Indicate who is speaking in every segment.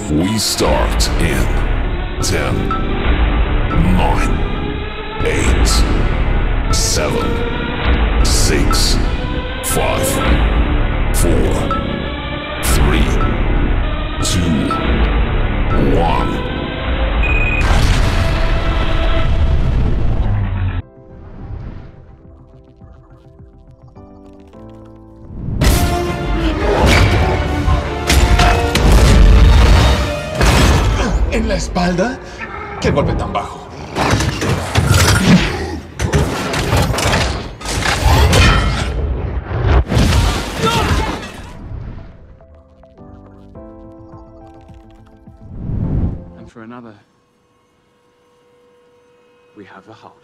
Speaker 1: We start in 10, 9, 8, 7, 6, 5, 4, 3, 2, 1.
Speaker 2: ¿En la espalda? ¿Qué golpe tan bajo?
Speaker 3: And for another, we have the Hulk.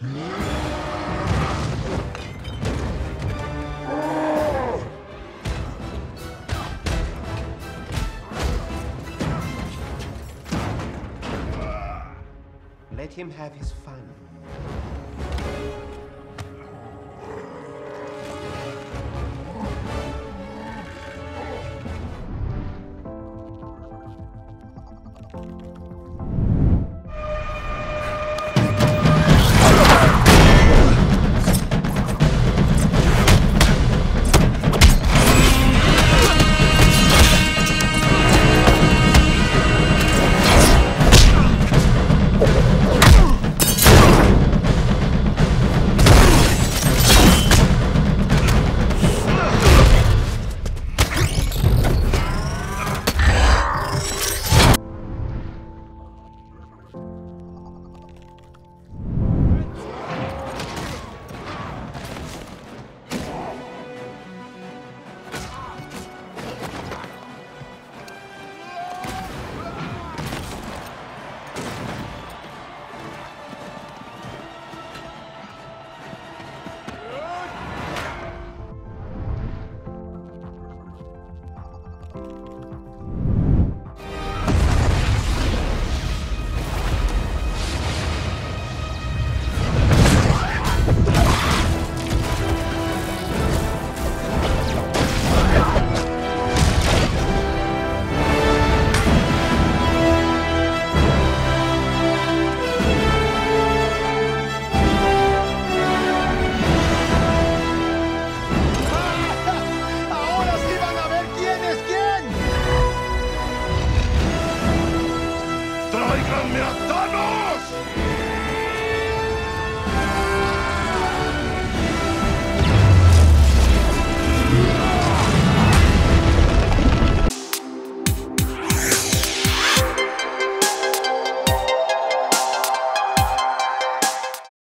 Speaker 4: Let him have his fun.
Speaker 2: ¡Tráiganme a